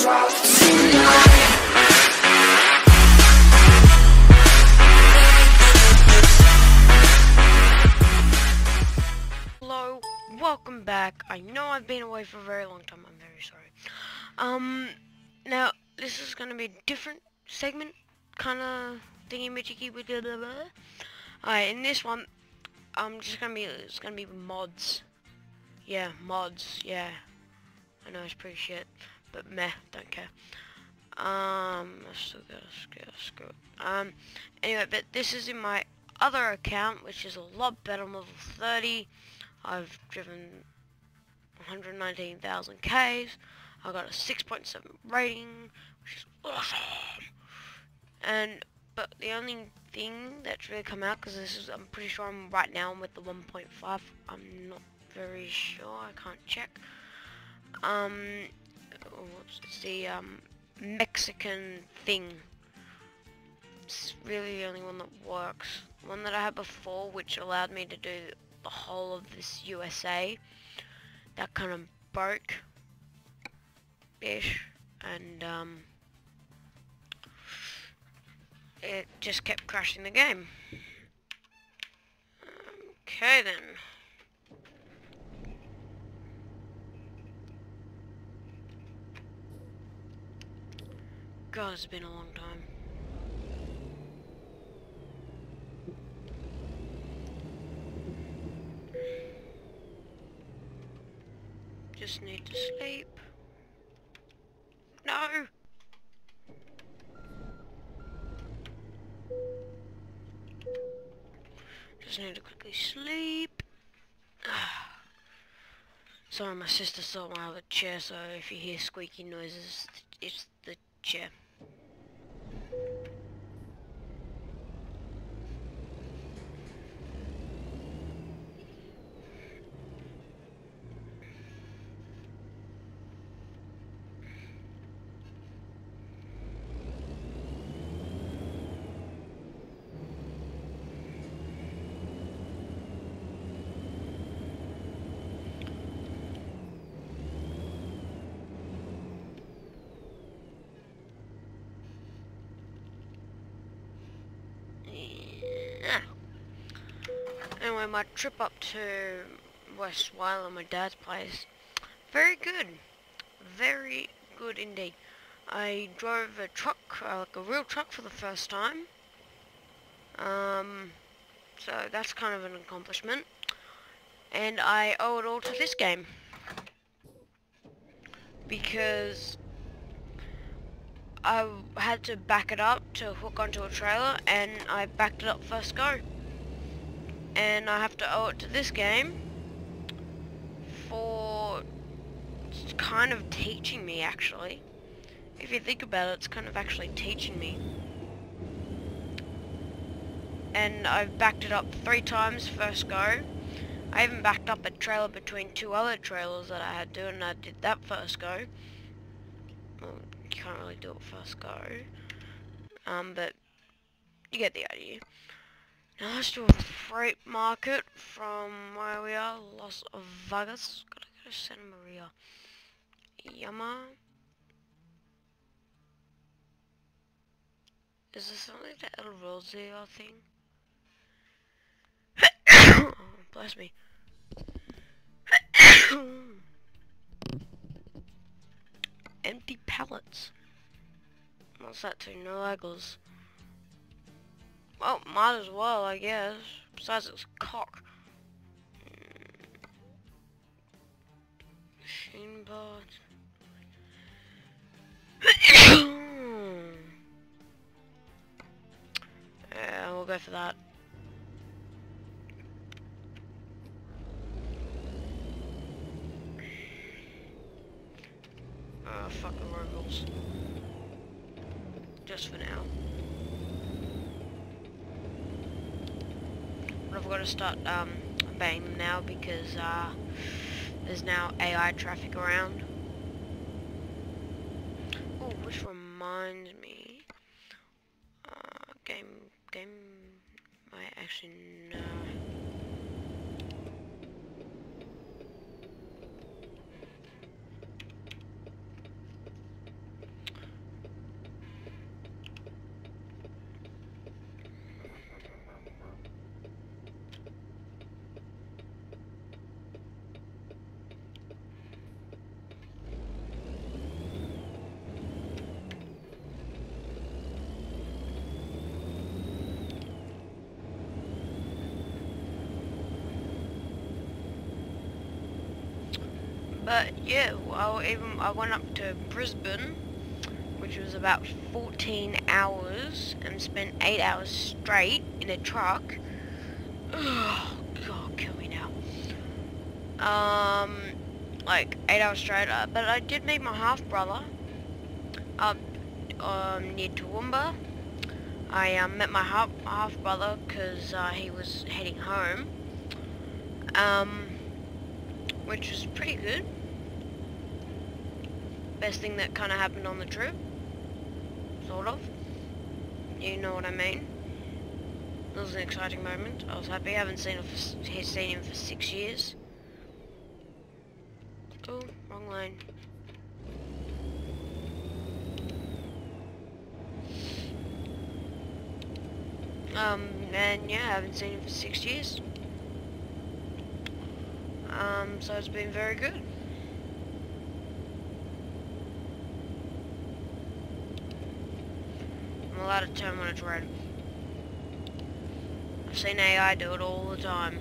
Hello, welcome back. I know I've been away for a very long time. I'm very sorry. Now this is gonna be a different segment, kind of thingy-majiggy with blah blah blah. Alright, in this one, it's gonna be mods. Yeah, mods. Yeah, I know it's pretty shit, but meh, don't care. I still gotta screw it. Anyway, but this is in my other account, which is a lot better. I'm level 30. I've driven 119,000 Ks. I got a 6.7 rating, which is awesome. But the only thing that's really come out, because I'm pretty sure right now I'm with the 1.5. I'm not very sure. I can't check. It's the Mexican thing. It's really the only one that works. One that I had before, which allowed me to do the whole of this USA, that kind of broke ish, and it just kept crashing the game. Okay then. God, it's been a long time. Just need to sleep. No! Just need to quickly sleep. Sorry, my sister stole my other chair, so if you hear squeaky noises, it's the chair. Anyway, my trip up to West Wyler, my dad's place, very good. Very good indeed. I drove a truck, like a real truck for the first time. So that's kind of an accomplishment. And I owe it all to this game. Because I had to back it up to hook onto a trailer, and I backed it up first go. And I have to owe it to this game for kind of teaching me, actually. If you think about it, it's kind of actually teaching me. And I've backed it up 3 times first go. I even backed up a trailer between 2 other trailers that I had to, and I did that first go. Well, you can't really do it first go. But you get the idea. Now let's do a freight market from where we are, Las Vegas. Gotta go to Santa Maria. Yama. Is this something like the El Rosio thing? Oh, bless me. Empty pallets. What's that to? No Legos. Well, might as well, I guess. Besides, it's cock. Machine parts. Yeah, we'll go for that. Oh, fucking Robles. Just for now. But I've got to start obeying them now because there's now AI traffic around. Oh, which reminds me, game, I actually know. But yeah, I went up to Brisbane, which was about 14 hours, and spent 8 hours straight in a truck. Oh God, kill me now. Like 8 hours straight. But I did meet my half brother up near Toowoomba. I met my half brother because he was heading home, which was pretty good. Best thing that kind of happened on the trip, sort of. You know what I mean? It was an exciting moment. I was happy. I haven't seen him for 6 years. Oh, wrong lane. And yeah, I haven't seen him for 6 years. So it's been very good. I'm allowed to turn when it's red. I've seen AI do it all the time.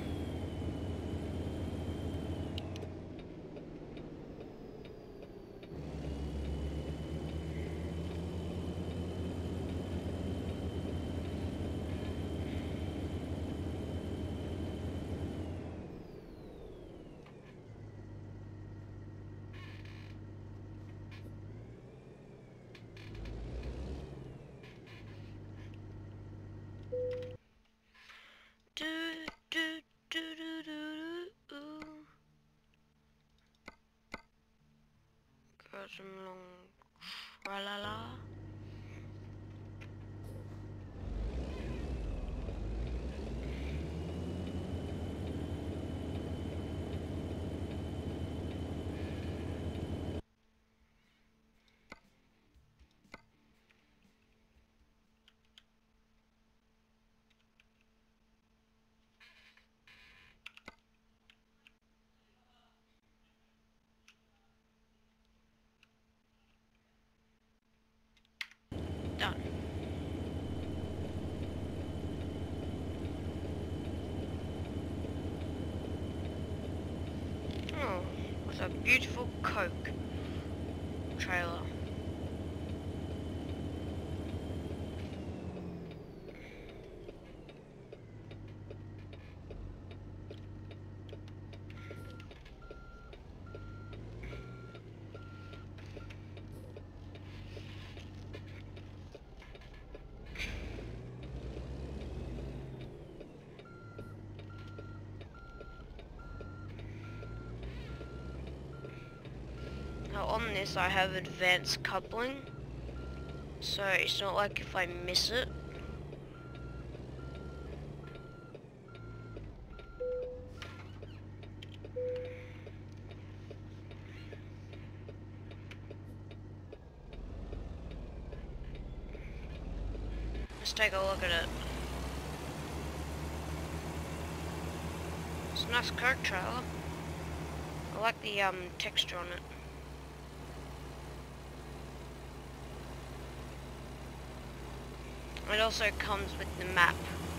Do, do, do, do, do, do, ooh. Got some long tra-la-la. Done. Oh, it's a beautiful Coke trailer. Now on this I have advanced coupling, so it's not like if I miss it. Let's take a look at it. It's a nice Coke trailer. I like the texture on it. It also comes with the map.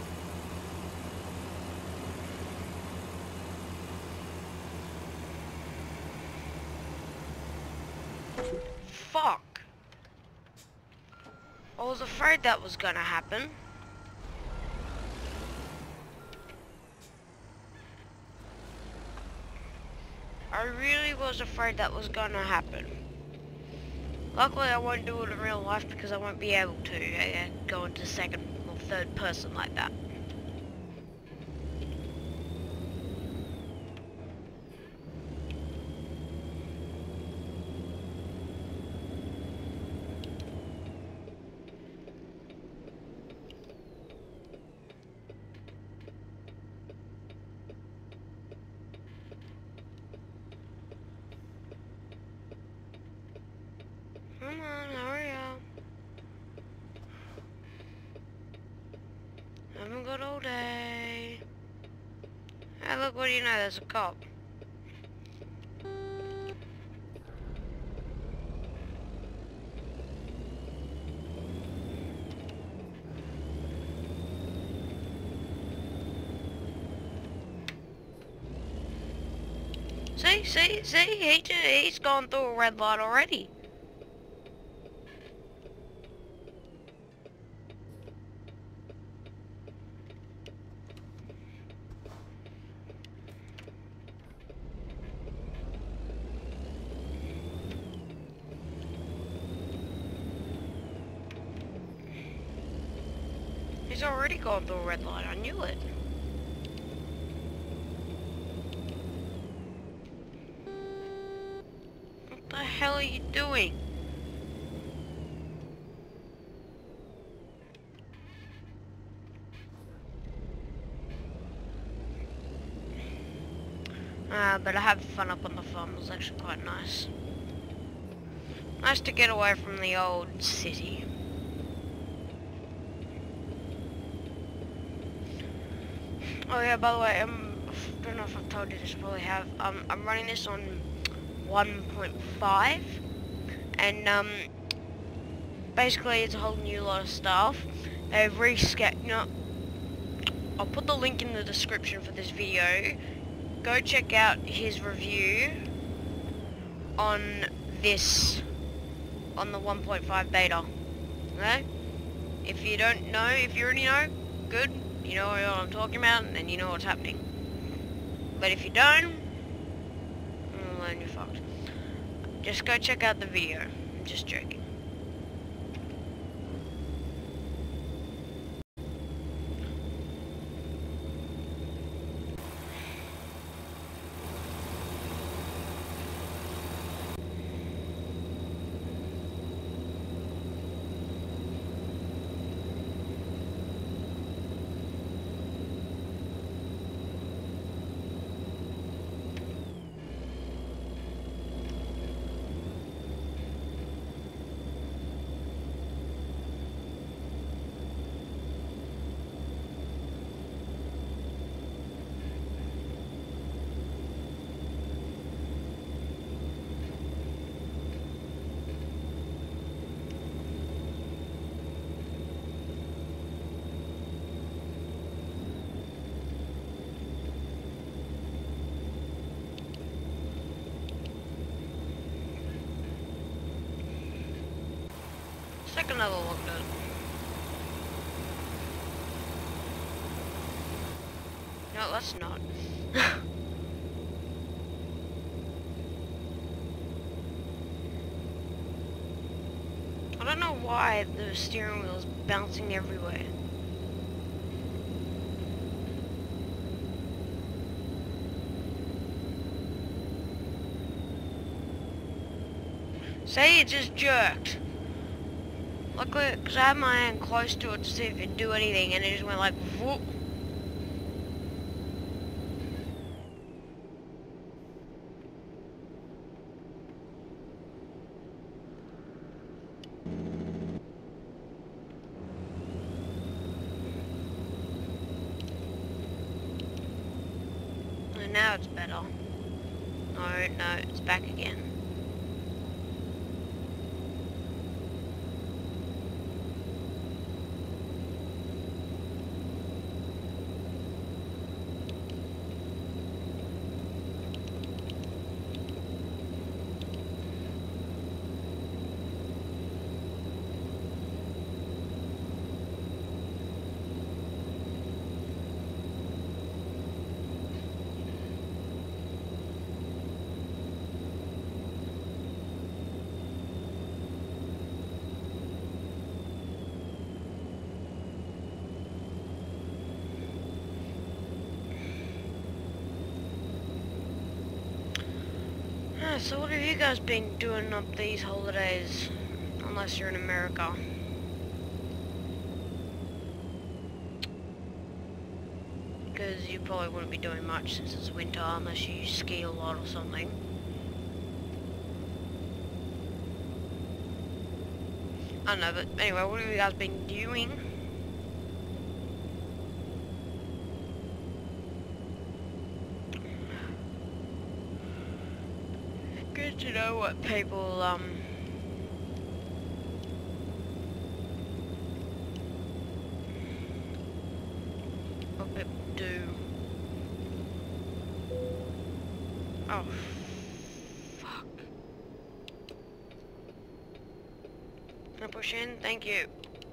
Fuck! I was afraid that was gonna happen. I really was afraid that was gonna happen. Luckily I won't do it in real life because I won't be able to go into second or third person like that. Come on, hurry up. Haven't got all day. Hey, look, what do you know? There's a cop. See, he's gone through a red light already. He's already gone through a red light, I knew it. What the hell are you doing? But I had fun up on the farm, it was actually quite nice. Nice to get away from the old city. Oh yeah, by the way, I don't know if I've told you this, I probably have. I'm running this on 1.5, and basically it's a whole new lot of stuff. They've I'll put the link in the description for this video. Go check out his review on this, on the 1.5 beta. Okay? If you don't know, if you already know, good. You know what I'm talking about, and you know what's happening. But if you don't, well, then you're fucked. Just go check out the video. I'm just joking. Let's take another look at it. No, let's not. I don't know why the steering wheel is bouncing everywhere. Say it just jerked. Luckily, because I had my hand close to it to see if it'd do anything, and it just went like, whoop. And now it's better. No, it's back again. So what have you guys been doing up these holidays, unless you're in America? Because you probably wouldn't be doing much since it's winter, unless you ski a lot or something. I don't know, but anyway, what have you guys been doing? Good to know what people, what people do. Oh. Can I push in? Thank you.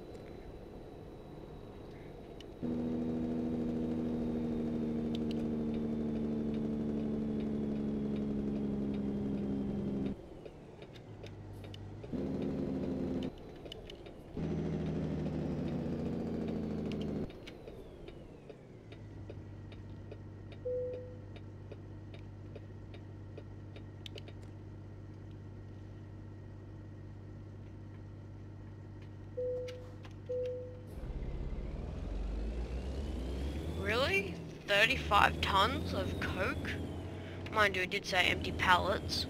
Really? 35 tons of coke? Mind you, it did say empty pallets.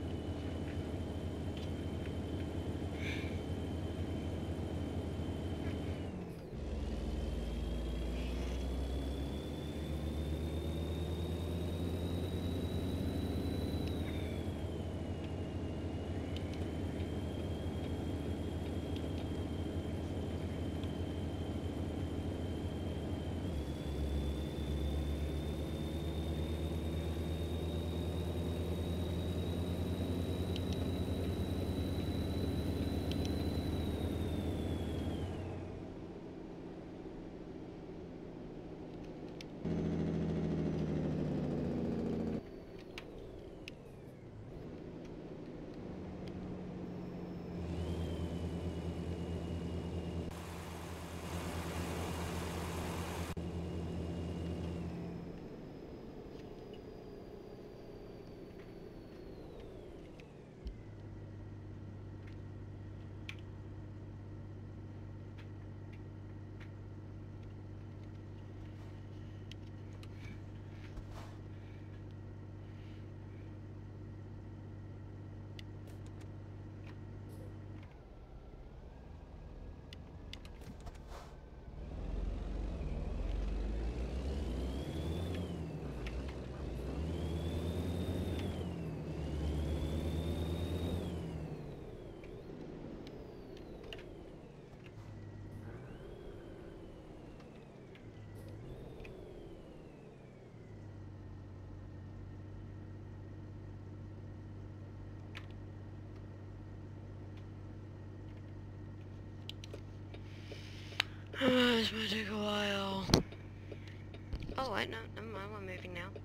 This might take a while. Oh wait, no, never mind, we're moving now.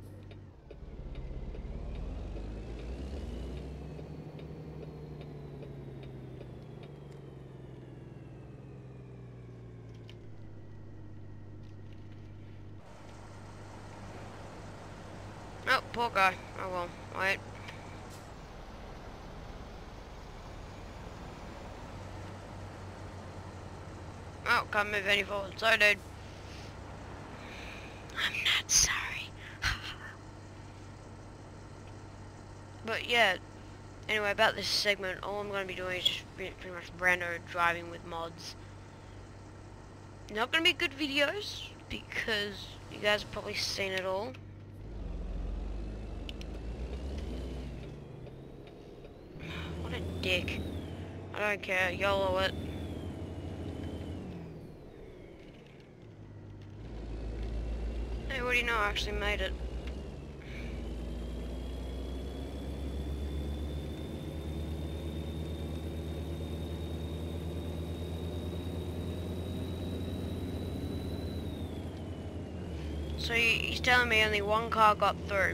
Oh, poor guy. Oh well, wait. Oh, can't move any forward. Sorry, dude. I'm not sorry. But yeah, anyway, about this segment, all I'm going to be doing is just pretty much Rando driving with mods. Not going to be good videos, because you guys have probably seen it all. What a dick. I don't care, YOLO it. Hey, what do you know, I actually made it. So he's telling me only one car got through.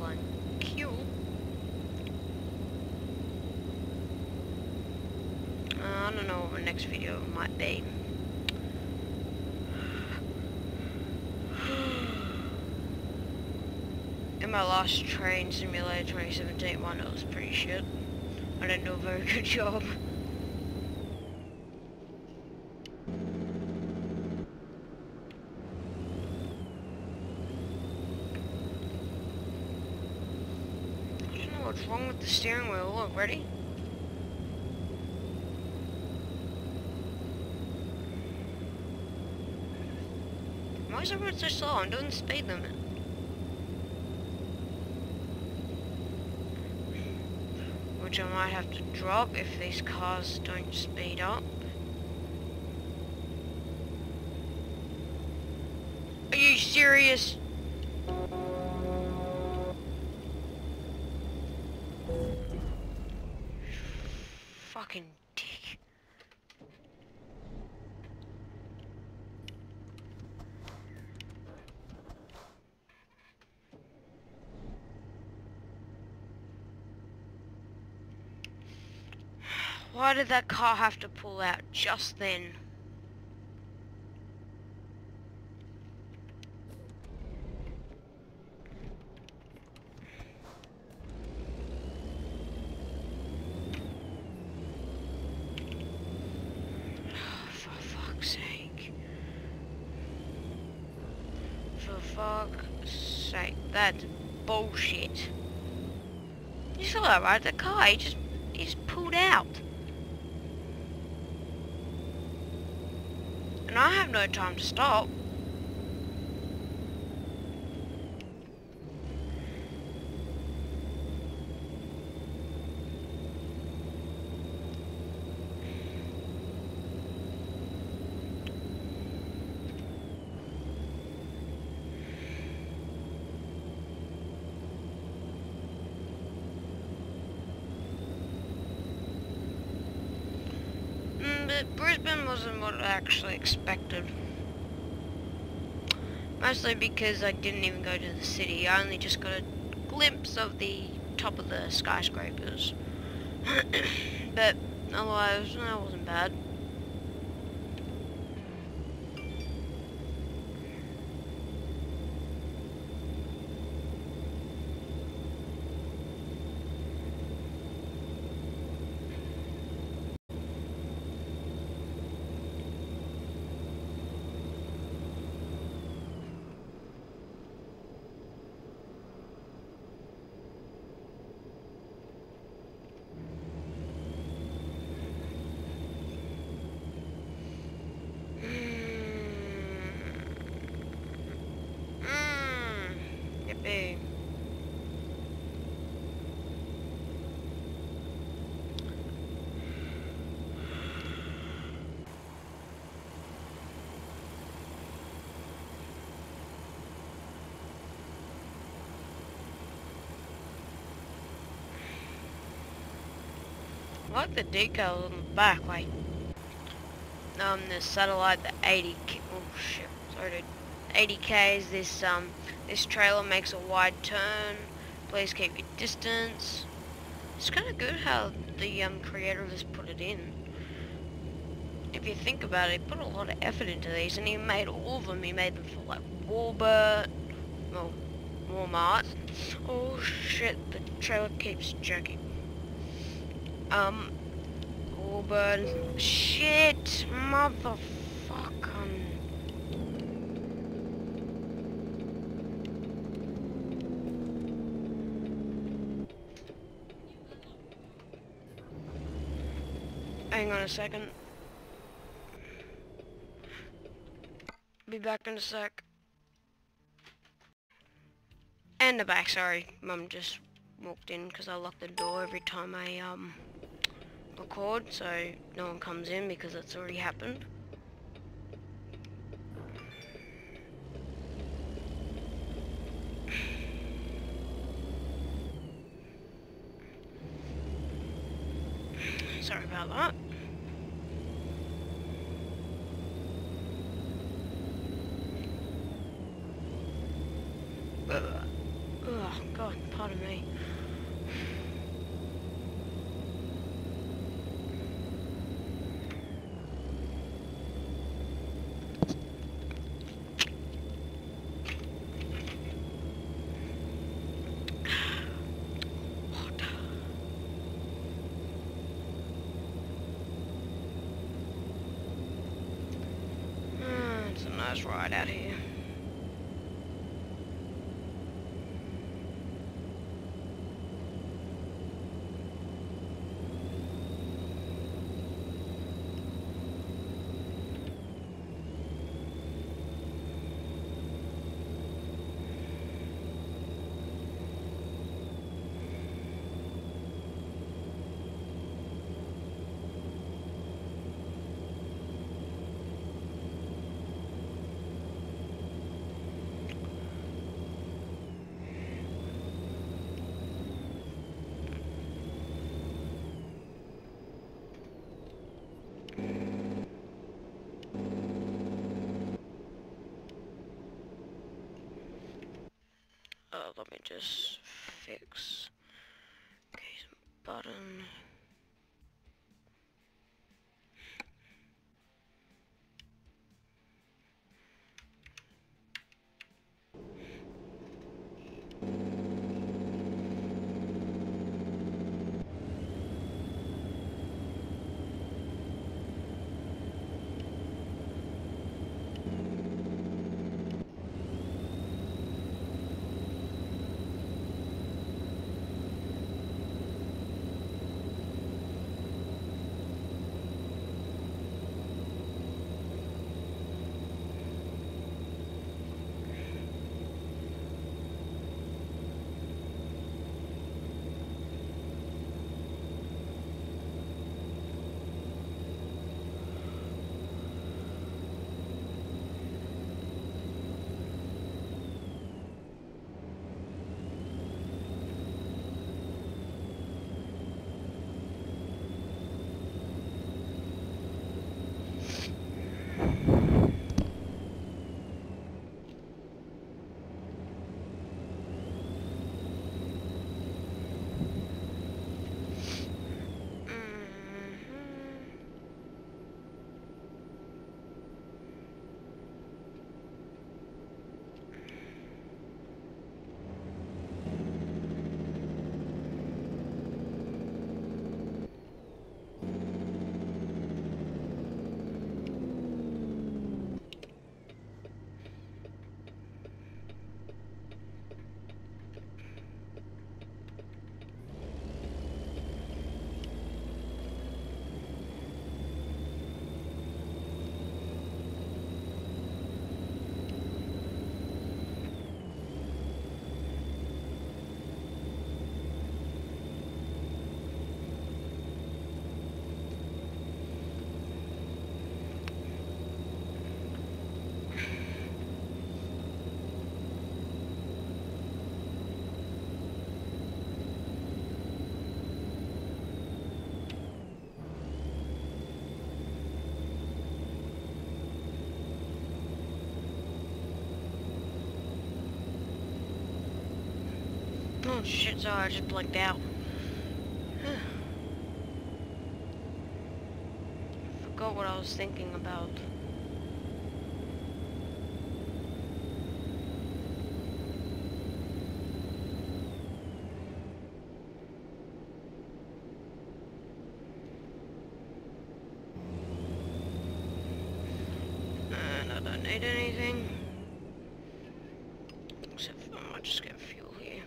and kill. I don't know what the next video might be. In my last Train Simulator 2017 one, it was pretty shit. I didn't do a very good job. I don't know what's wrong with the steering wheel. Look, ready? Why is everyone so slow? I'm doing the speed limit. Which I might have to drop if these cars don't speed up. Are you serious? Fucking dick. Why did that car have to pull out just then? For fuck's sake. For fuck's sake. That's bullshit. You saw that, right? The car, he just pulled out. And I have no time to stop. But Brisbane wasn't what I actually expected. Mostly because I didn't even go to the city. I only just got a glimpse of the top of the skyscrapers. But otherwise, that wasn't bad. Yippee. I like the decals on the back, like the satellite, the 80 oh shit, sorry dude, 80 Ks, this trailer makes a wide turn, please keep your distance. It's kind of good how the creator of this put it in. If you think about it, he put a lot of effort into these, and he made all of them. He made them for like Walmart. Oh shit, the trailer keeps jerking. Auburn. Shit, motherfucker. Hang on a second. Be back in a sec. And the back, sorry. Mum just walked in because I lock the door every time I record, so no one comes in because it's already happened. Sorry about that. Oh god, pardon. pardon me. It's a nice ride out here. Let me just fix. Okay, some button. Oh shit, sorry, I just blanked out. Forgot what I was thinking about. And I don't need anything. Except for I might just get fuel here.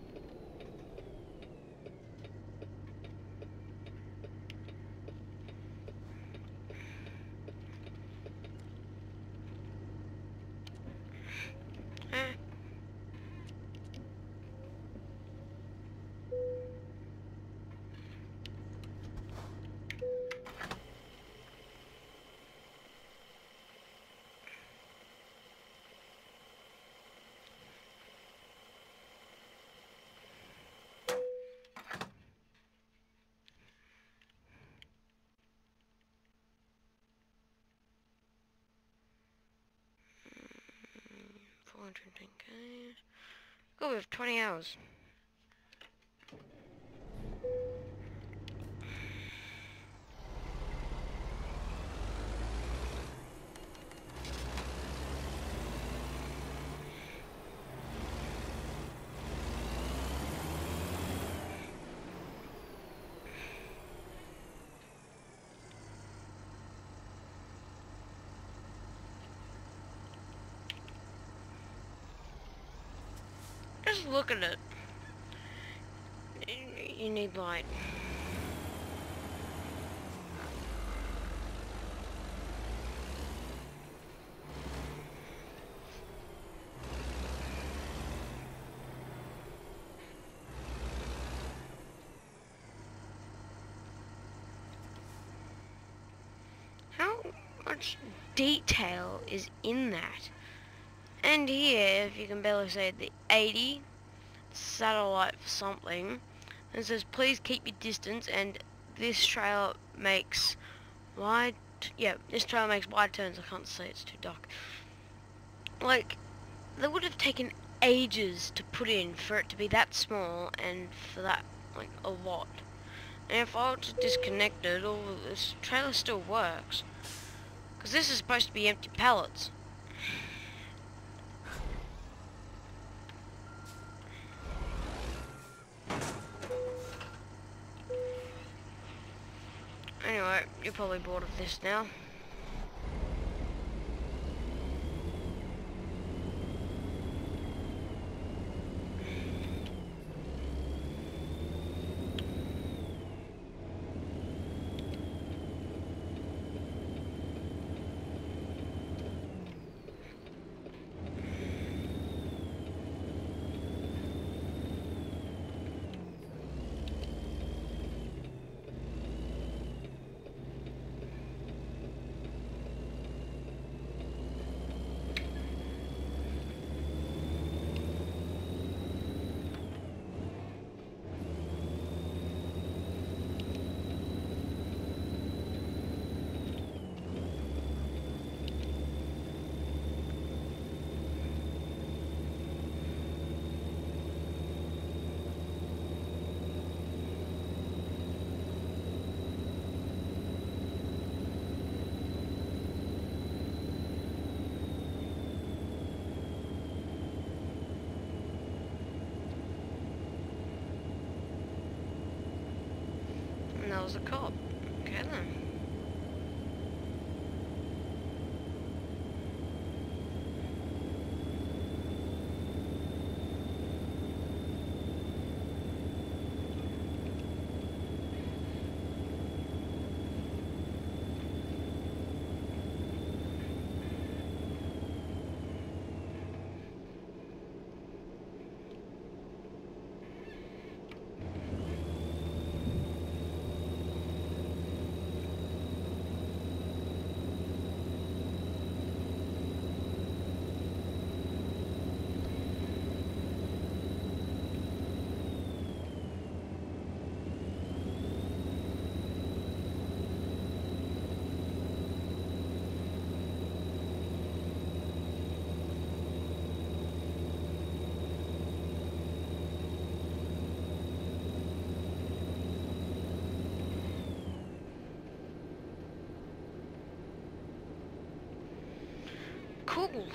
Eh. $410K. Go, we have 20 hours. just look at it. You need light. How much detail is in that? And here, if you can barely say it, the 80 satellite for something. And it says, please keep your distance, and this trailer makes wide, yeah, this trailer makes wide turns. I can't see, it's too dark. Like, they would have taken ages to put in for it to be that small, and for that, like, a lot. And if I were to disconnect it, all this trailer still works. Because this is supposed to be empty pallets. Anyway, you're probably bored of this now. And that was a cop. Okay then. Cool.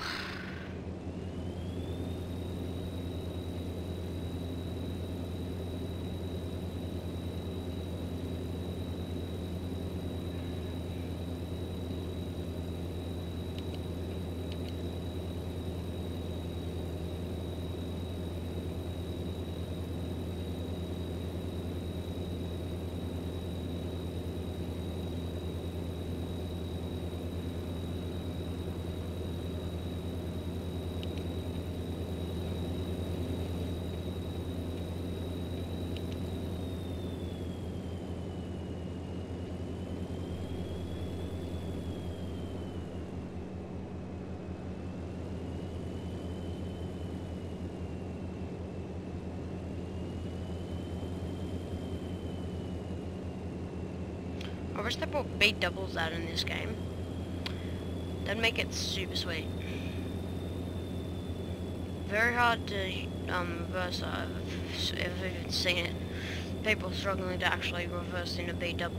I wish they brought B doubles out in this game. That'd make it super sweet. Very hard to reverse. I've even seen it. People struggling to actually reverse in a B double.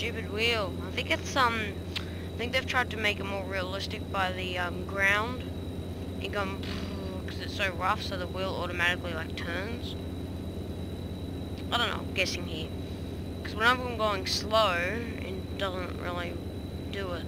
stupid wheel. I think it's I think they've tried to make it more realistic by the ground. And going because it's so rough, so the wheel automatically like turns. I don't know, I'm guessing here. Because whenever I'm going slow, it doesn't really do it.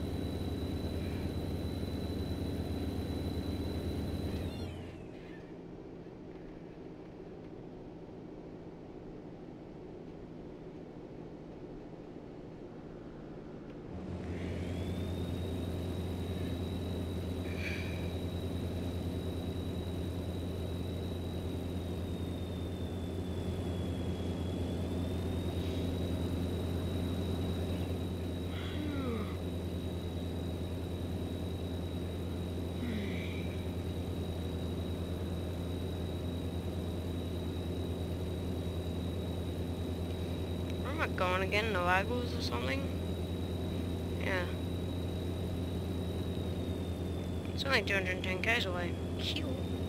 Where am I going again? No Lagos or something? Yeah. It's only 210 k's away. Cute.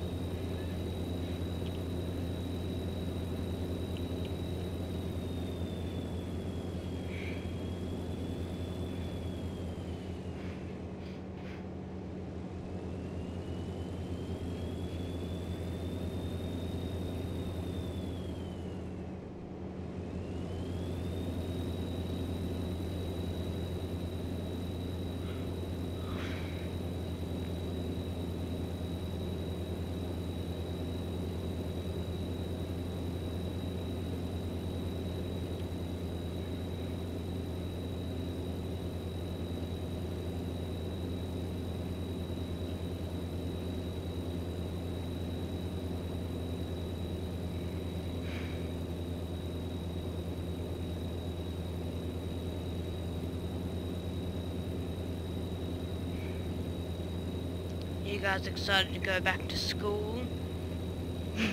You guys excited to go back to school? And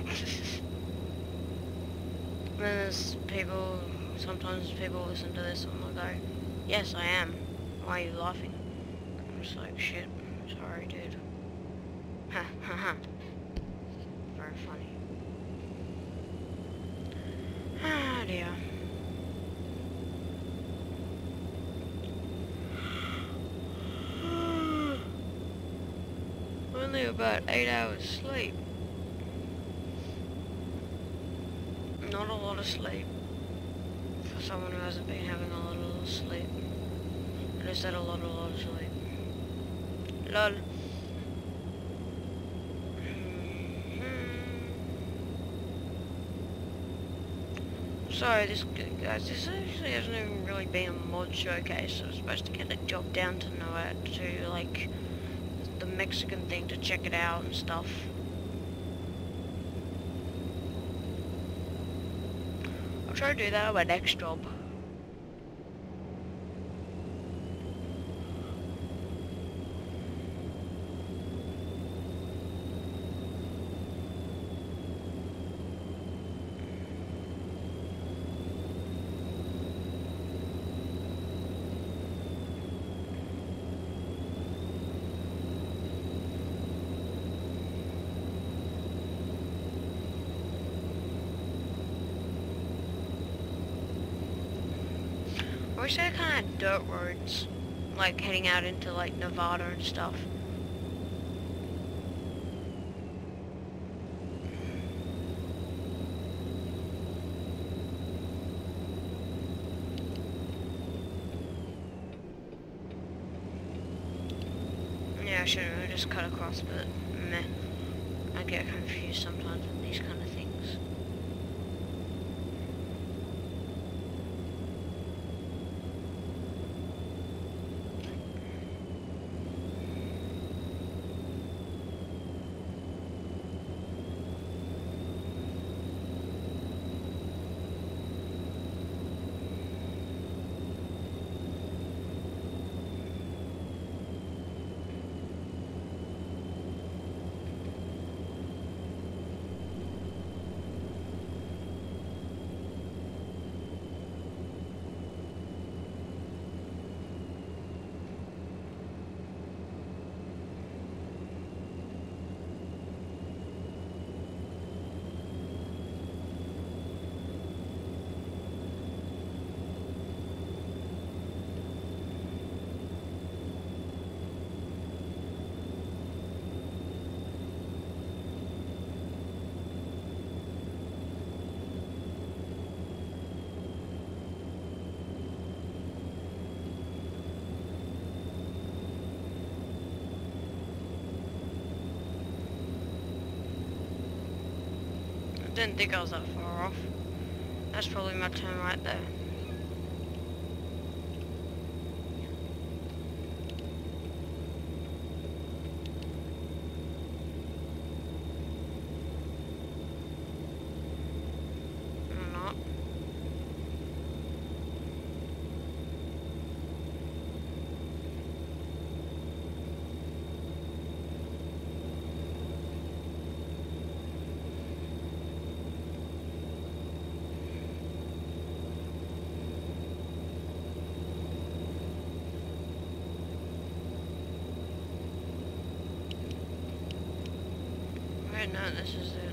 then there's people, sometimes people listen to this and they'll go, yes I am, why are you laughing? I'm just like, shit, sorry dude. Ha ha ha. Very funny. Ah dear. Only about 8 hours sleep. Not a lot of sleep for someone who hasn't been having a lot of sleep. I just said a lot of sleep. Lol. Sorry, guys, this actually hasn't even really been a mod showcase. I was supposed to get the job down to to like the Mexican thing to check it out and stuff. I'll try to do that on my next job. I wish they had kind of dirt roads, like heading out into like Nevada and stuff. Yeah, I should have just cut across, but meh. I get confused sometimes with these kind of things. Didn't think I was that far off. That's probably my turn right there. Or not. Right now, this is it.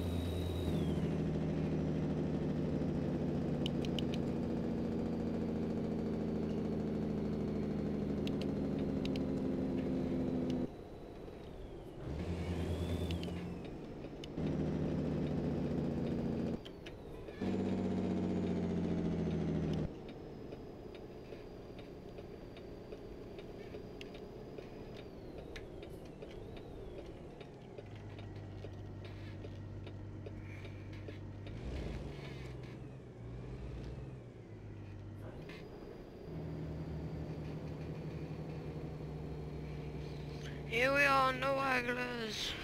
Here we are, no wagglers.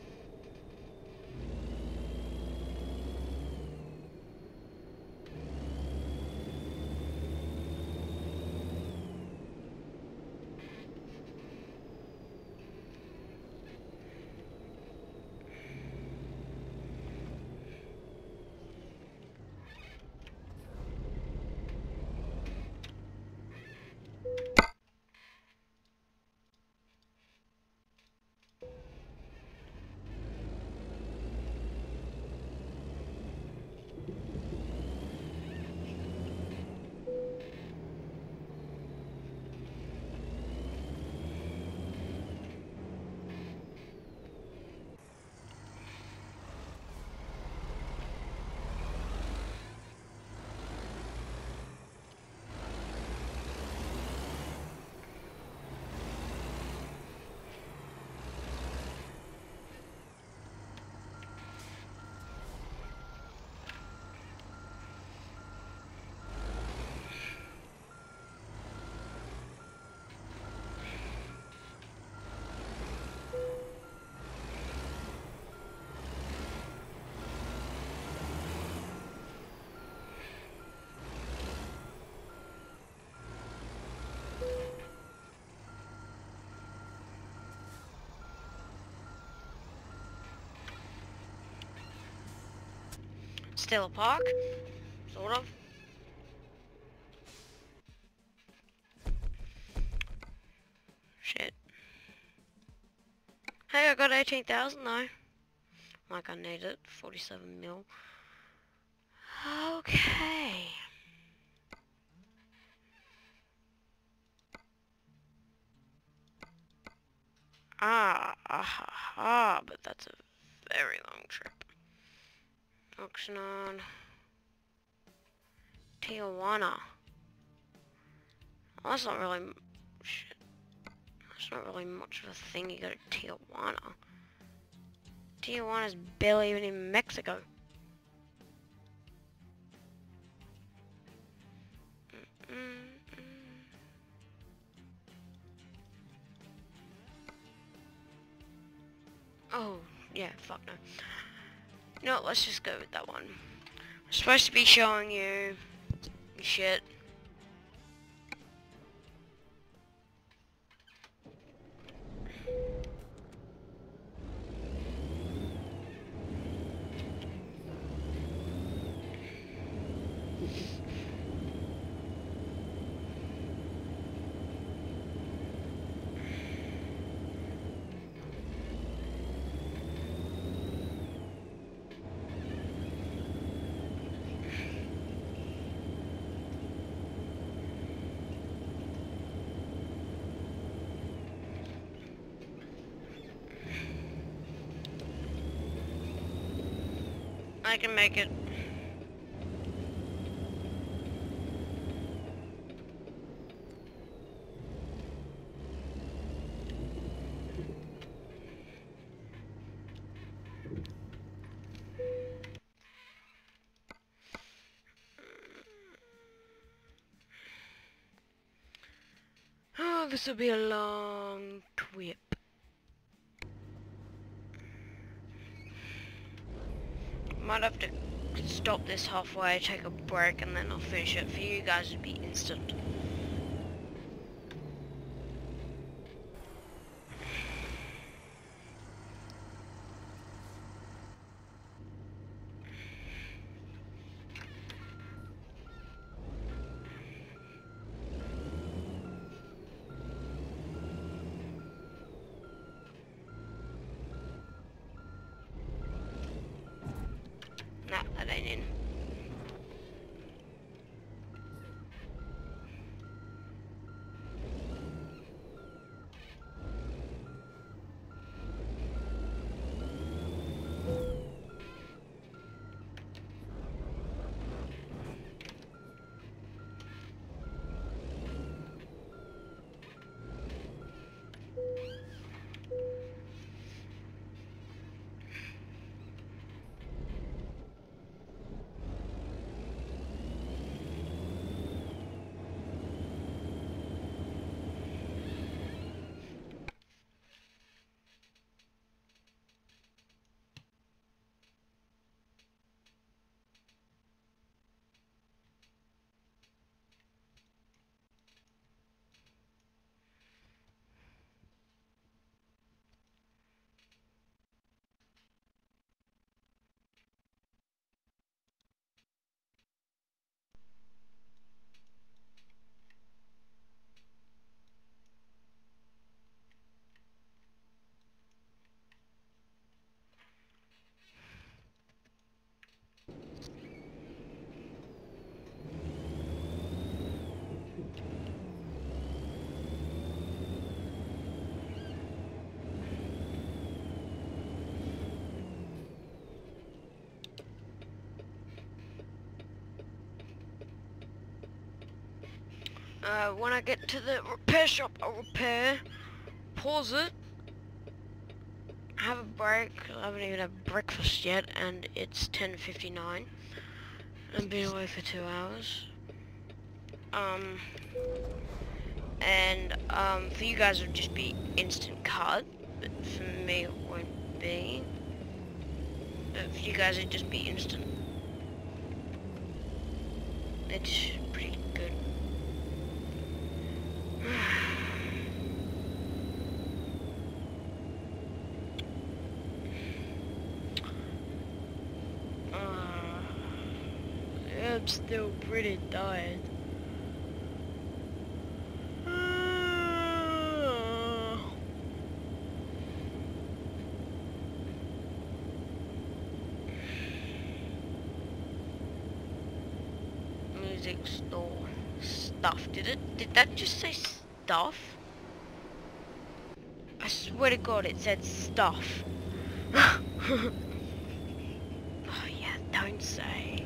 Still a park, sort of. Shit. Hey, I got 18,000 though. Like I need it, 47 mil. Okay. But that's a very long trip. Auction on Tijuana. Well, that's not really shit. That's not really much of a thing you got at Tijuana. Tijuana's barely even in Mexico. Oh, yeah, fuck no. You know what, let's just go with that one. I'm supposed to be showing you shit. I can make it. Oh, this will be a long trip. Might have to stop this halfway, take a break, and then I'll finish it. For you guys, it'd be instant. Nah, that ain't in. When I get to the repair shop, I'll repair, pause it, have a break. I haven't even had breakfast yet, and it's 10:59. I've been away for 2 hours. For you guys it'll just be instant cut, but for me it won't be. But for you guys it'll just be instant. It's pretty good. I'm still pretty tired. Music store stuff. Did that just say stuff? I swear to God it said stuff. Oh yeah, don't say.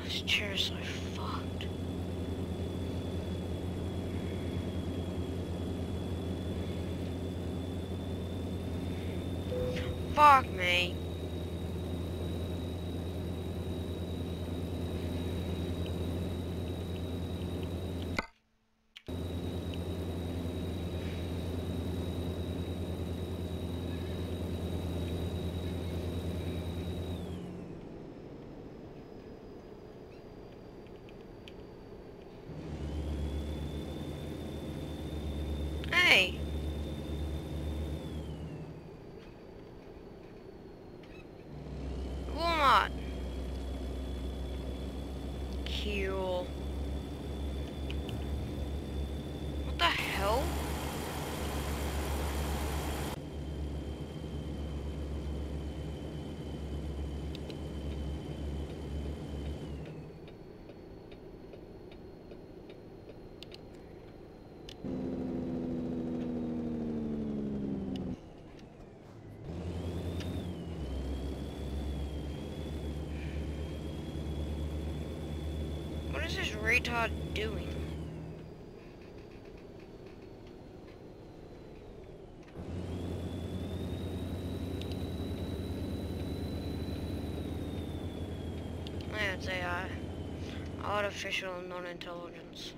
this chair is so fucked. Fuck me. Hey. Walmart. Cool. What the hell? What is this retard doing? Yeah, it's AI. Artificial non-intelligence.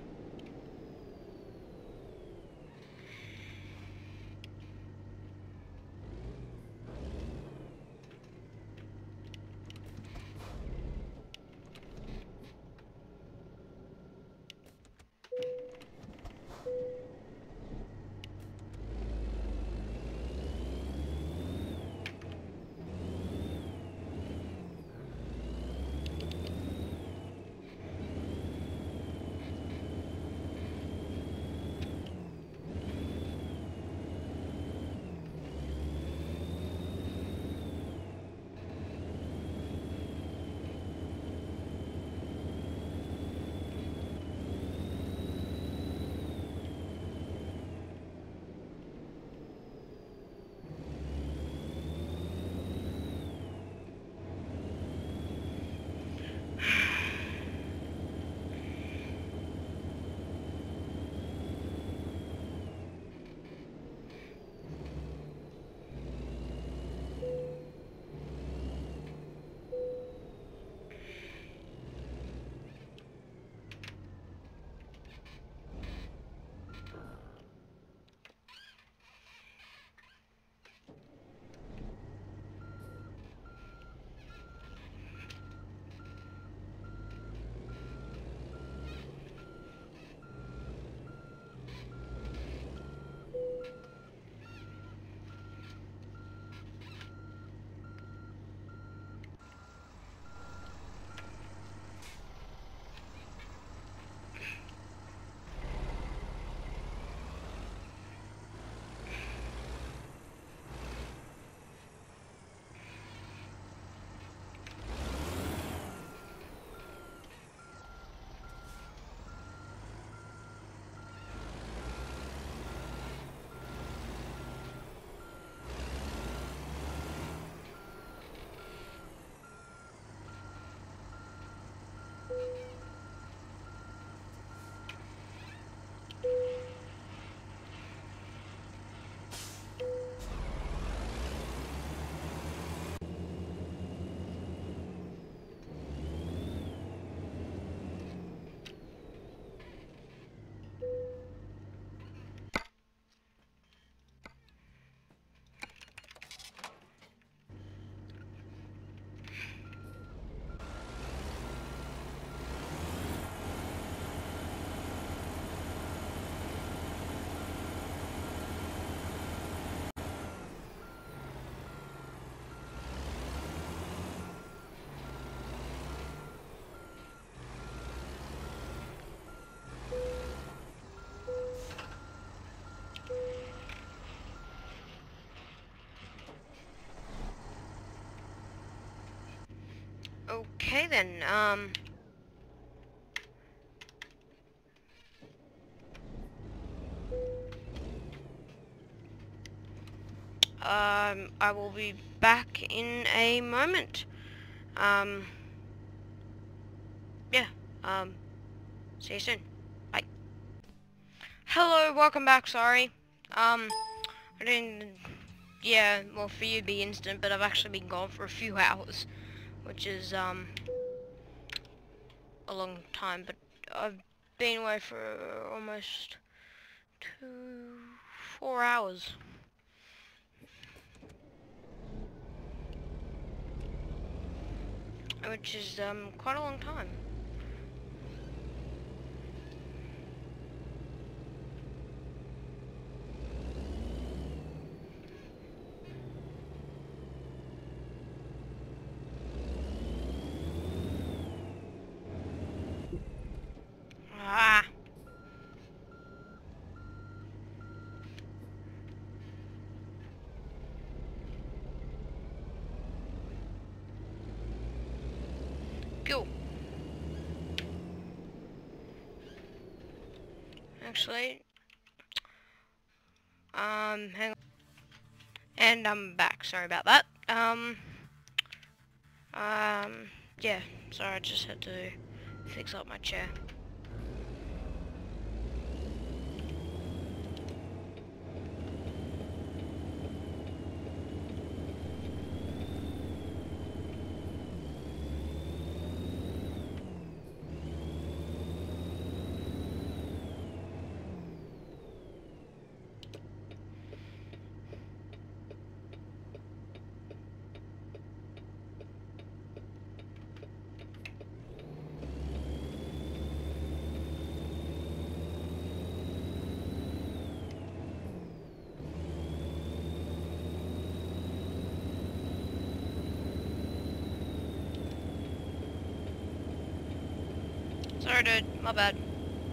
Okay then, I will be back in a moment. Um, see you soon. Bye. Hello, welcome back, sorry. I didn't, yeah, well for you it'd be instant, but I've actually been gone for a few hours, which is, a long time, but I've been away for almost 4 hours. Which is, quite a long time. Ah! Go! Actually, hang on. And I'm back, sorry about that. Yeah, sorry, I just had to fix up my chair. Sorry dude, my bad.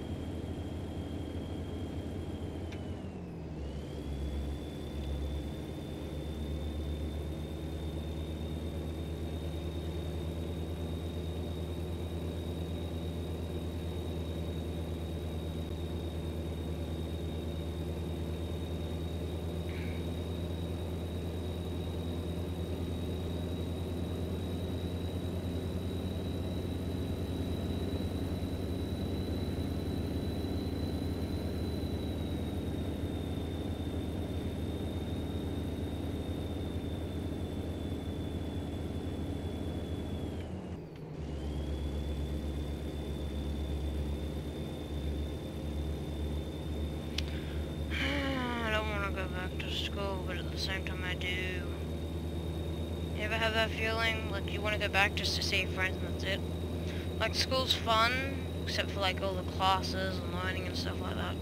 I don't want to go back to school, but at the same time I do. You ever have that feeling, like you want to go back just to see your friends and that's it? Like school's fun, except for like all the classes and learning and stuff like that.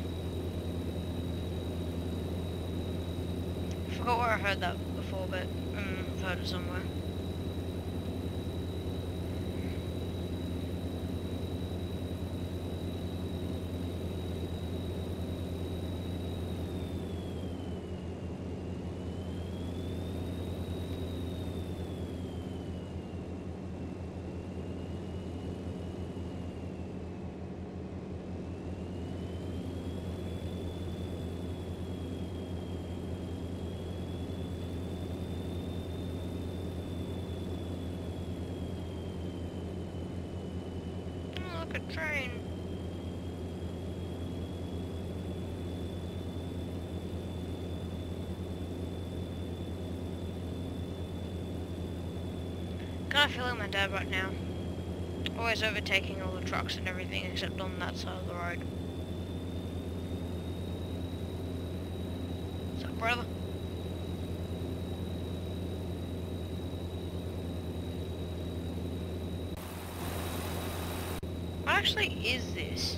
I forgot where I heard that before, but I've heard it somewhere. Oh, look, a train. Kinda feeling my dad right now. Always overtaking all the trucks and everything except on that side of the road. What's up, brother? What actually is this?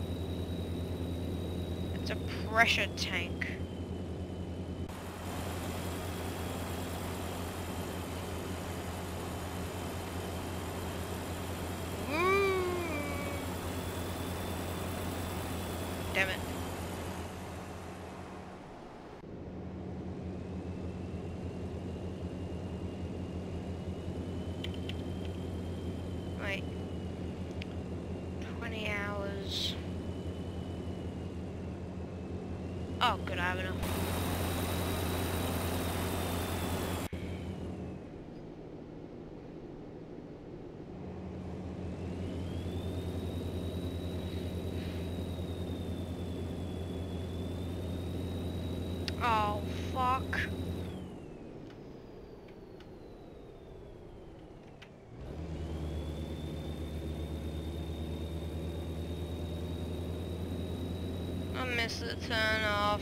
It's a pressure tank. Damn it. Wait. 20 hours. Oh, good, I have enough. Oh, fuck. I missed the turn off.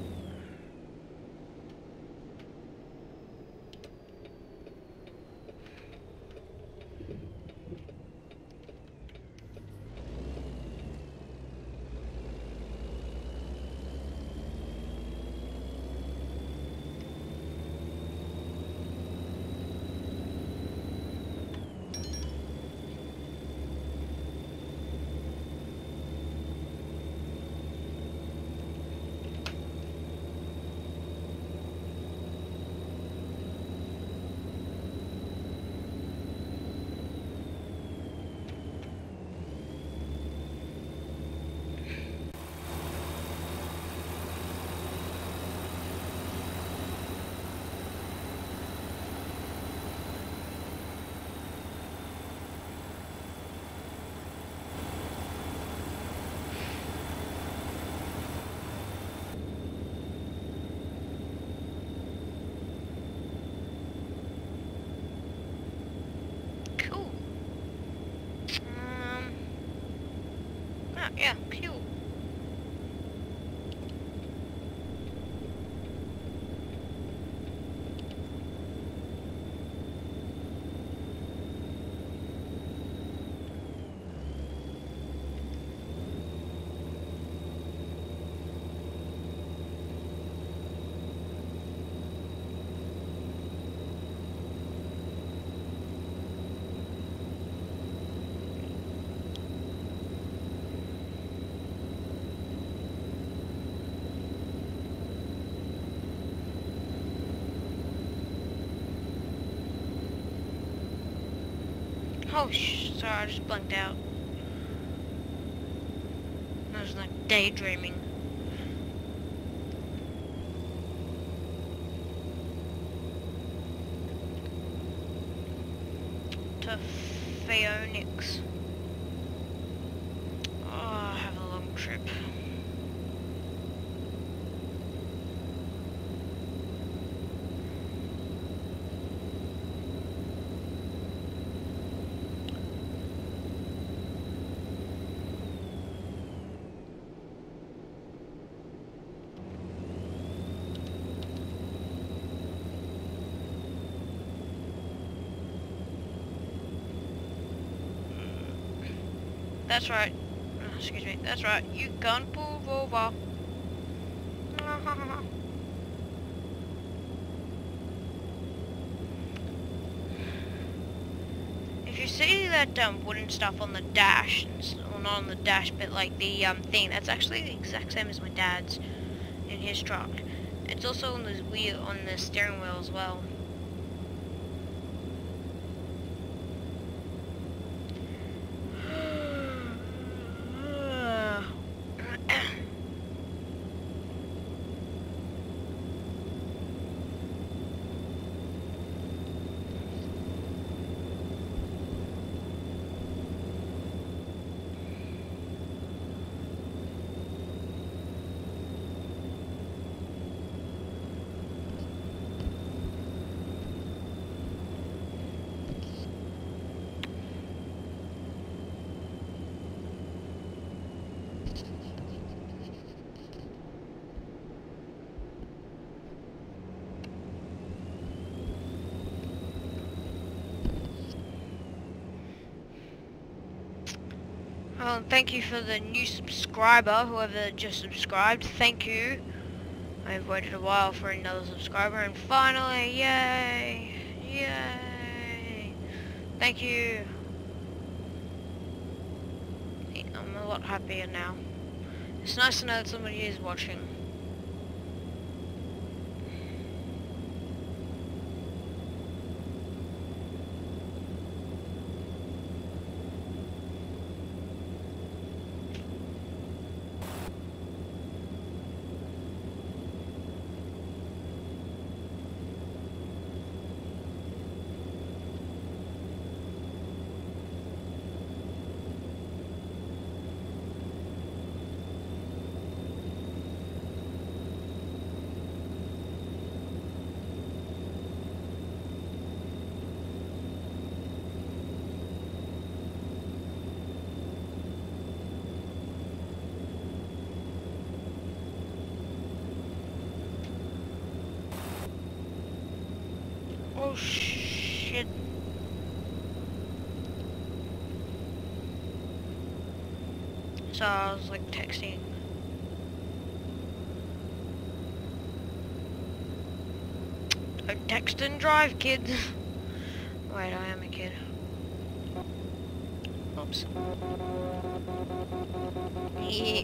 Cool. Yeah, cool. Oh, sorry, I just blanked out. I was like daydreaming. To Phoenix. Oh, I have a long trip. That's right. Excuse me. That's right. You can't move over. If you see that wooden stuff on the dash, well, not on the dash, but like the thing, that's actually the exact same as my dad's in his truck. It's also on the wheel, on the steering wheel as well. Well, thank you for the new subscriber, whoever just subscribed. Thank you. I've waited a while for another subscriber, and finally, yay! Yay! Thank you. I'm a lot happier now. It's nice to know that somebody is watching. Oh shit. So I was like texting. Don't text and drive, kids. Wait, I am a kid. Oops. Yeah.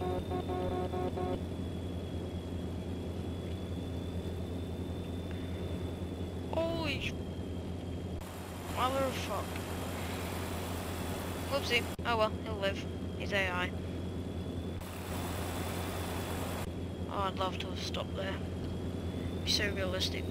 Holy motherfucker. Whoopsie. Oh well, he'll live. He's AI. Oh, I'd love to have stopped there. Be so realistic.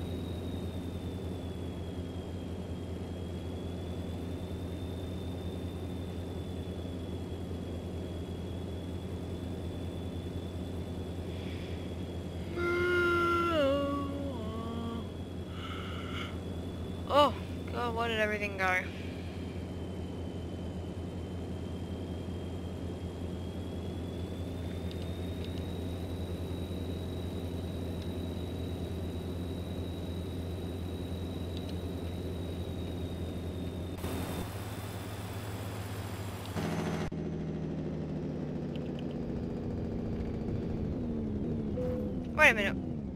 Oh, God, where did everything go? Wait a minute.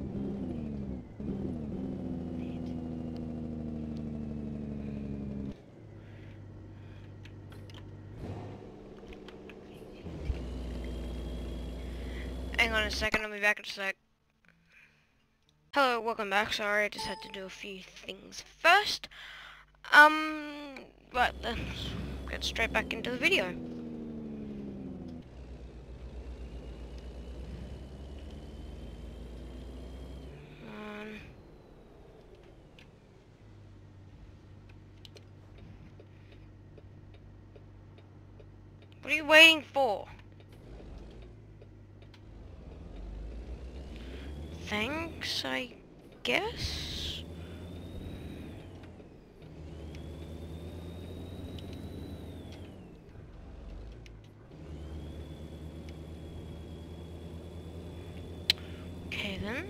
Hang on a second, I'll be back in a sec. Hello, welcome back. Sorry, I just had to do a few things first. Right, let's get straight back into the video. What are you waiting for? Thanks, I guess? Okay then.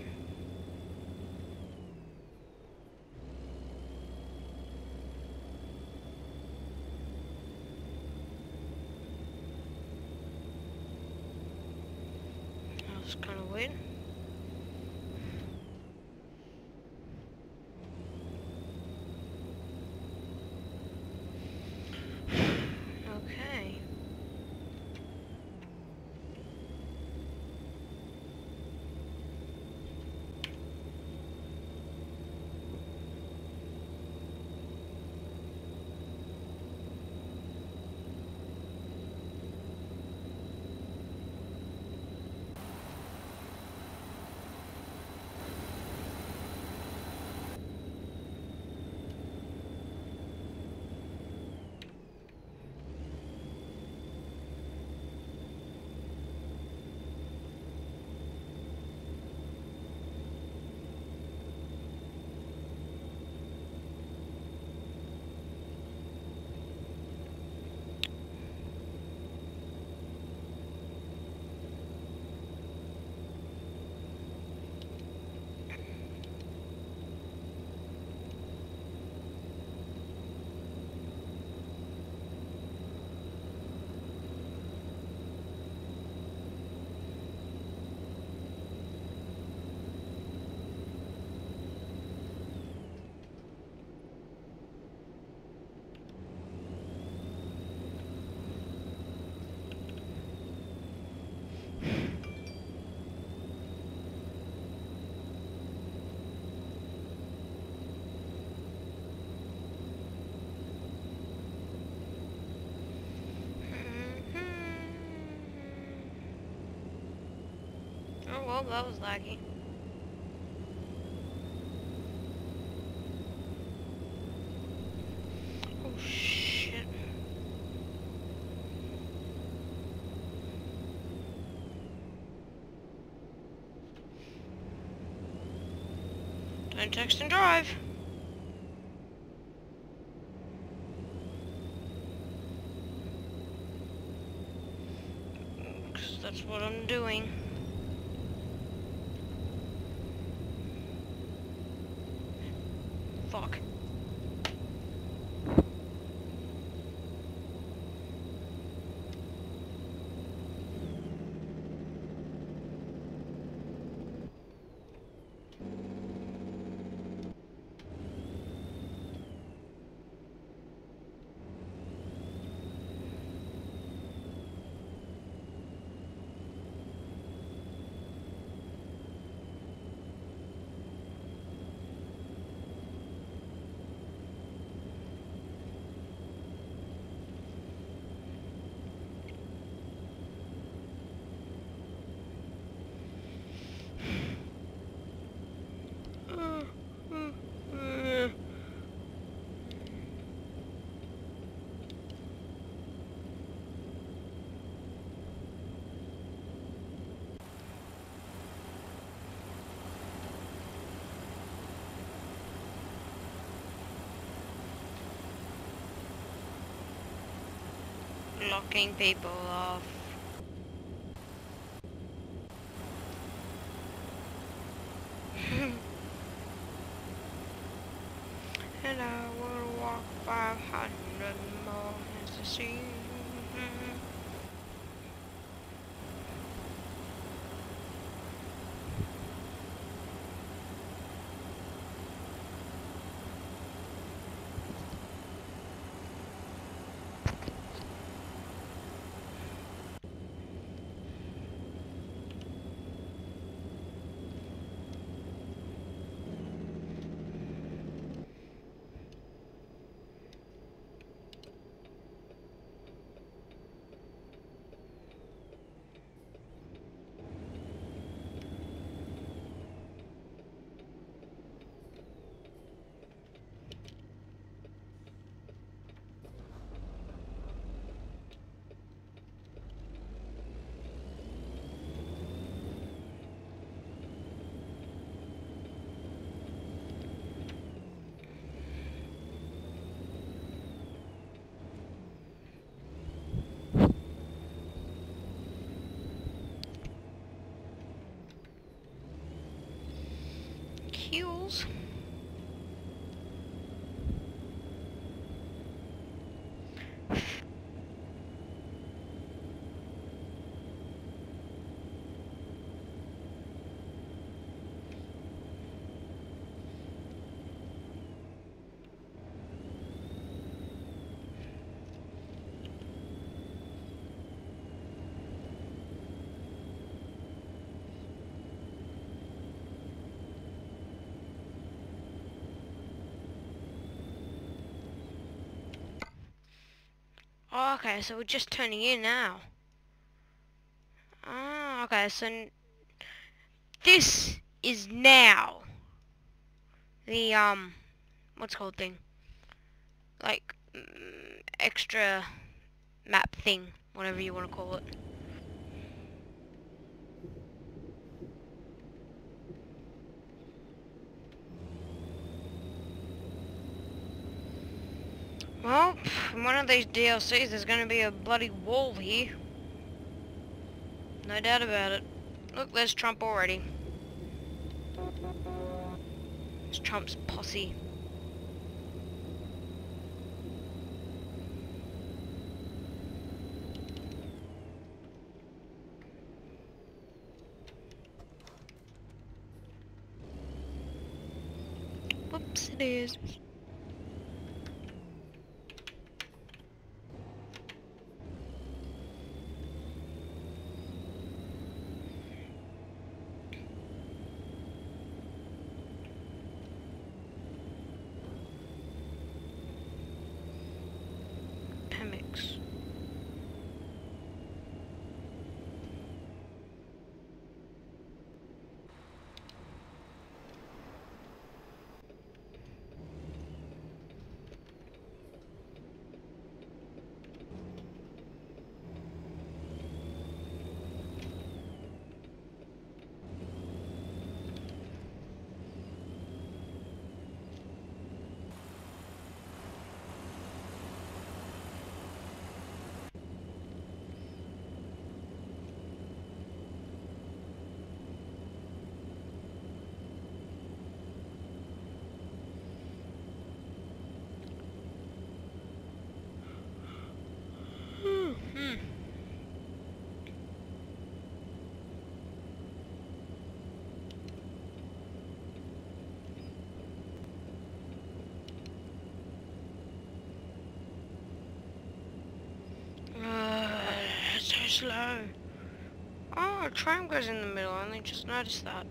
That was kind of weird. Okay. Oh well, that was laggy. Oh shit. Don't text and drive. Because that's what I'm doing. Fuck. Locking people off. And I will walk 500 more to see. Heels. Oh, okay, so we're just turning in now. Ah, okay, so this is now the what's it called thing? Like extra map thing, whatever you want to call it. Well, in one of these DLCs there's gonna be a bloody wall here. No doubt about it. Look, there's Trump already. It's Trump's posse. Whoops, it is. Pemix. Hmm. So slow. Oh, a tram goes in the middle. I only just noticed that.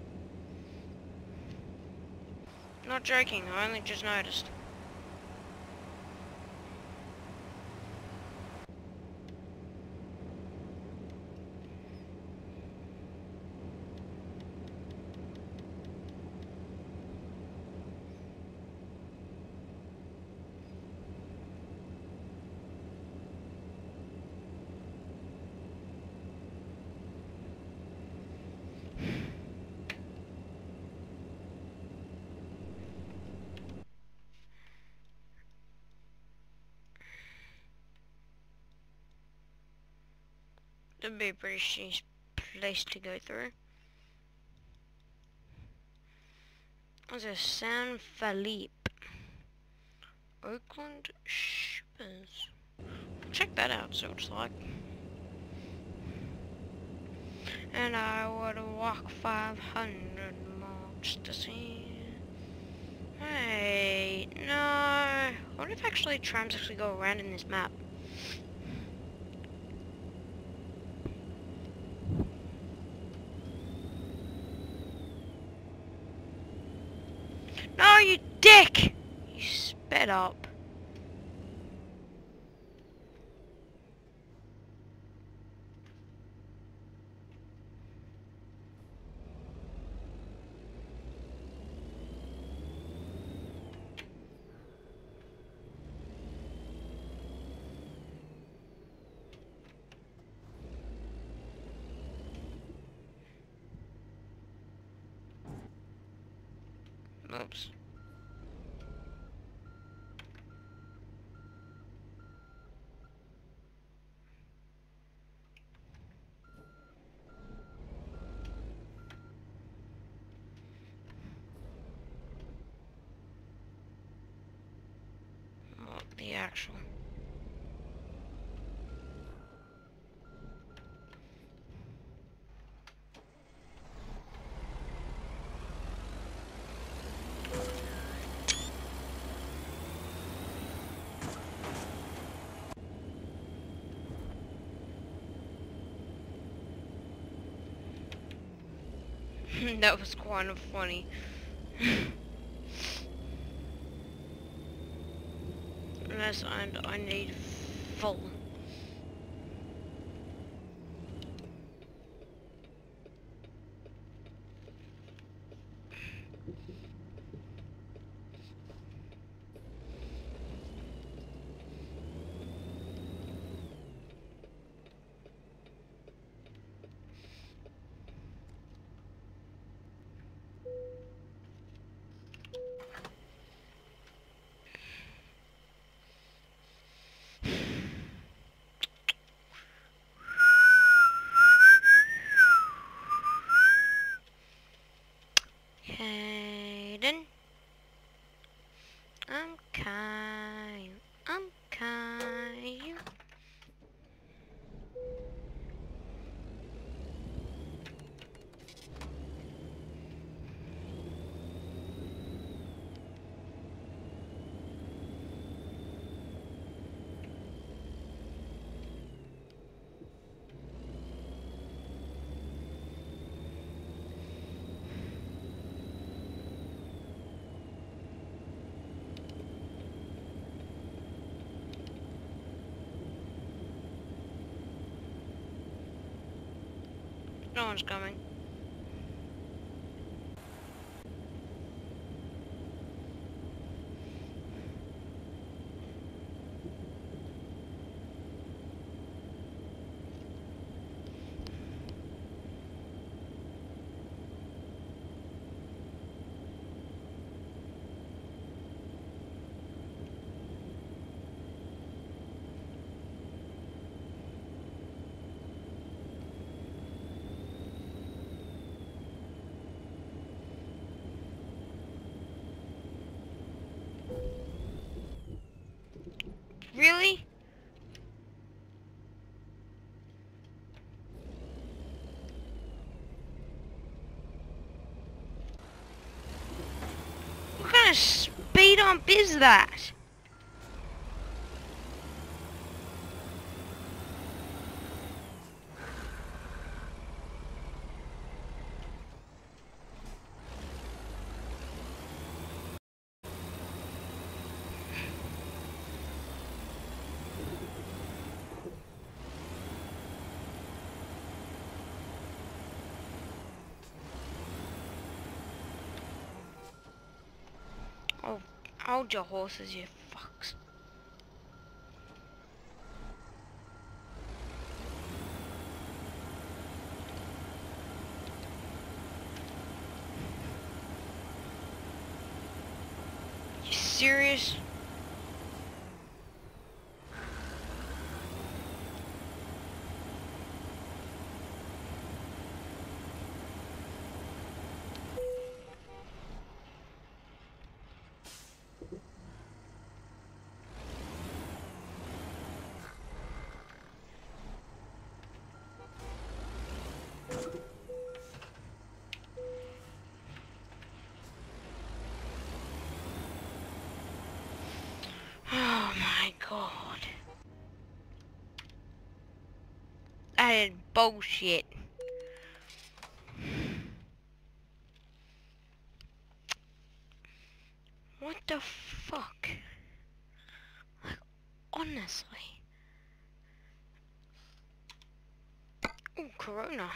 Not joking, I only just noticed. That'd be a pretty strange place to go through. What's this? San Felipe. Oakland Shippers. Check that out, so it's like. And I would walk 500 miles to see. Hey, no. What if actually trams actually go around in this map? No, you dick! You sped up. Oops. What the actual... That was kind of funny. Unless I need full. Hayden, I'm kind. No one's coming. Really? What kind of speed bump is that? Oh, hold your horses, you fucks. You serious? That is bullshit. What the fuck? Like, honestly. Oh, Corona.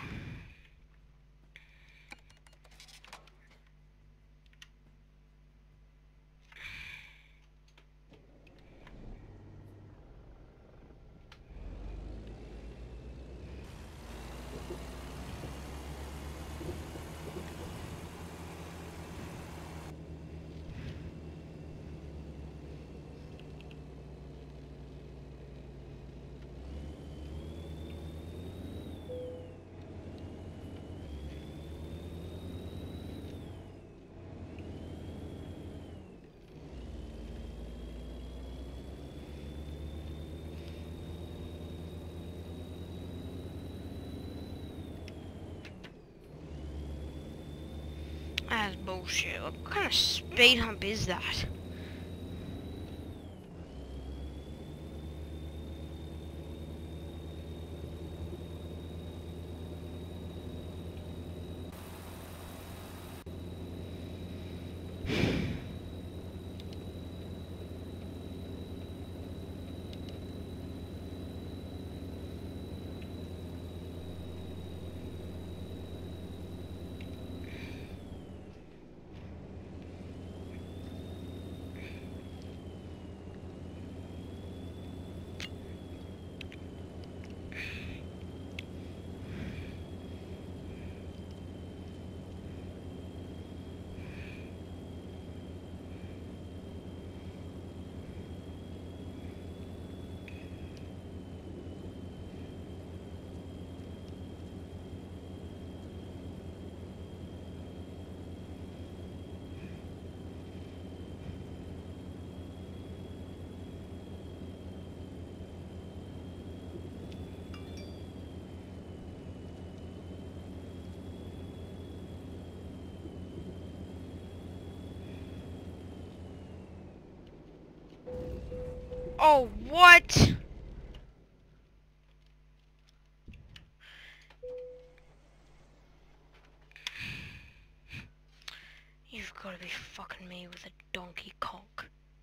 That's bullshit. What kind of speed hump is that? Oh, what? You've got to be fucking me with a donkey cock.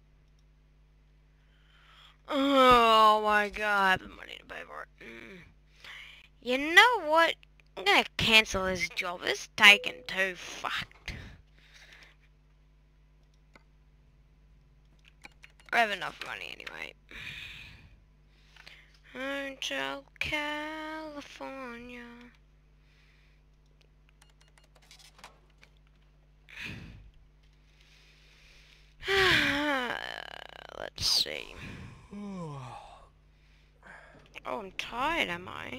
Oh my god, the money to pay for it. You know what? I'm gonna cancel this job. It's taken too fucked. I have enough money anyway. Hotel California. Let's see. Oh, I'm tired, am I?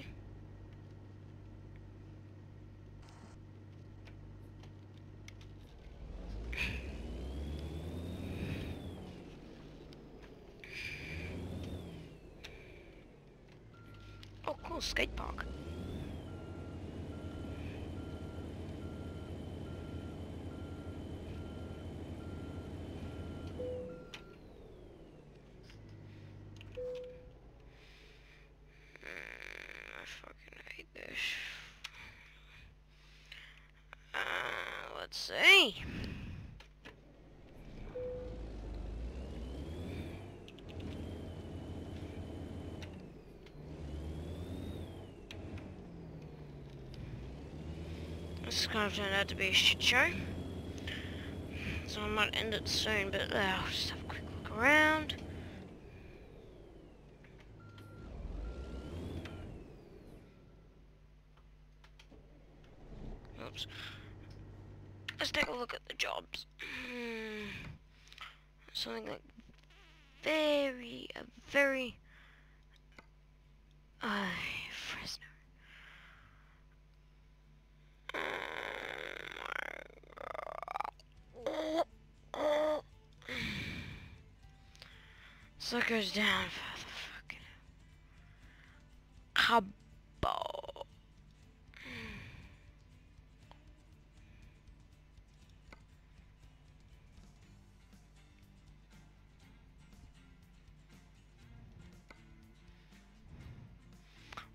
Oh, cool, skate park. I fucking hate this. Let's see. This is kind of turned out to be a shit show. So I might end it soon, but I'll just have a quick look around. Oops. Let's take a look at the jobs. Something like very, Fresno. So it goes down for the fucking Cabo.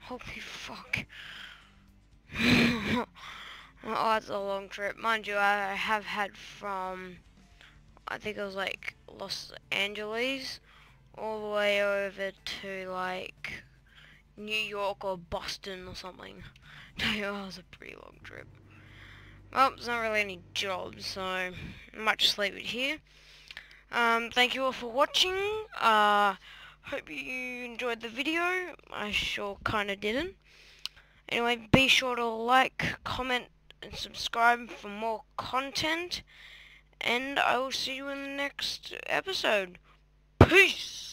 Holy fuck. Oh, that's a long trip. Mind you, I have had from, I think it was like Los Angeles all the way over to like New York or Boston or something. Tell you, that was a pretty long trip. Well, there's not really any jobs, so I might just leave it here. Thank you all for watching. Hope you enjoyed the video. I sure kinda didn't. Anyway, be sure to like, comment, and subscribe for more content. And I will see you in the next episode. Peace!